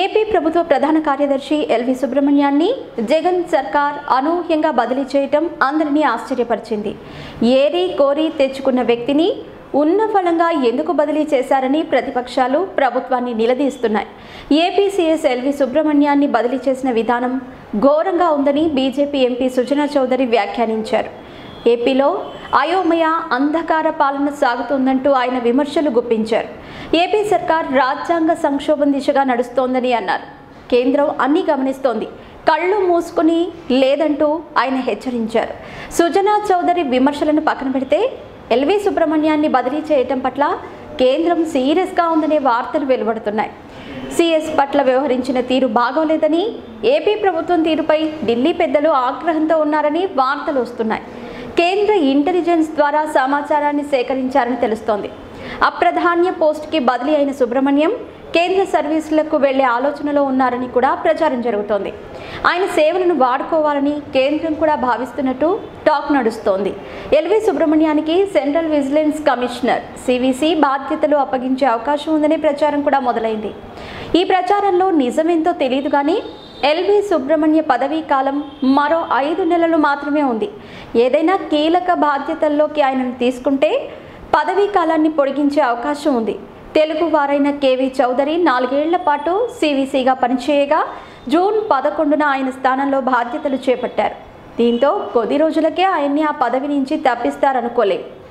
AP ప్రభుత్వ ప్రధాన కార్యదర్శి ఎల్వి సుబ్రహ్మణ్యాన్ని జగన్ సర్కార్ అనూహ్యంగా బదిలీ చేయటం అందరినీ ఆశ్చర్యపరిచింది. ఏరి కోరి తెచ్చుకున్న వ్యక్తిని ఉన్న ఫలంగా ఎందుకు బదిలీ చేశారని ప్రతిపక్షాలు ప్రభుత్వాన్ని నిలదీస్తున్నాయి. ఏపీ సీఎస్ ఎల్వి సుబ్రహ్మణ్యాన్ని బదిలీ చేసిన విధానం ఘోరంగా ఉందని బీజేపీ ఎంపీ సుజనా చౌదరి వ్యాఖ్యానించారు. ఏపీలో అయోమయ అంధకార పాలన సాగుతోందంటూ ఆయన విమర్శలు గుప్పించారు. ఏపీ సర్కార్ రాజ్యాంగ సంక్షోభం దిశగా నడుస్తోందని అన్నారు. కేంద్రం అన్ని గమనిస్తోంది, కళ్ళు మూసుకుని లేదంటూ ఆయన హెచ్చరించారు. సుజనా చౌదరి విమర్శలను పక్కన పెడితే ఎల్వి సుబ్రహ్మణ్యాన్ని బదిలీ చేయటం పట్ల కేంద్రం సీరియస్గా ఉందనే వార్తలు వెలువడుతున్నాయి. సీఎస్ పట్ల వ్యవహరించిన తీరు బాగోలేదని, ఏపీ ప్రభుత్వం తీరుపై ఢిల్లీ పెద్దలు ఆగ్రహంతో ఉన్నారని వార్తలు వస్తున్నాయి. కేంద్ర ఇంటెలిజెన్స్ ద్వారా సమాచారాన్ని సేకరించారని తెలుస్తోంది. అప్రధాన్య పోస్ట్కి బదిలీ అయిన సుబ్రహ్మణ్యం కేంద్ర సర్వీసులకు వెళ్లే ఆలోచనలో ఉన్నారని కూడా ప్రచారం జరుగుతోంది. ఆయన సేవలను వాడుకోవాలని కేంద్రం కూడా భావిస్తున్నట్టు టాక్ నడుస్తోంది. ఎల్వి సుబ్రహ్మణ్యానికి సెంట్రల్ విజిలెన్స్ కమిషనర్ సివిసి బాధ్యతలు అప్పగించే అవకాశం ఉందనే ప్రచారం కూడా మొదలైంది. ఈ ప్రచారంలో నిజమేంతో తెలియదు కానీ ఎల్వి సుబ్రహ్మణ్య పదవీ కాలం మరో 5 నెలలు మాత్రమే ఉంది. ఏదైనా కీలక బాధ్యతల్లోకి ఆయనను తీసుకుంటే పదవీ కాలాన్ని పొడిగించే అవకాశం ఉంది. తెలుగు వారైన కేవీ చౌదరి 4 ఏళ్ల పాటు సివిసిగా పనిచేయగా జూన్ 11న ఆయన స్థానంలో బాధ్యతలు చేపట్టారు. దీంతో కొద్ది రోజులకే ఆయన్ని ఆ పదవి నుంచి తప్పిస్తారనుకోలేదు.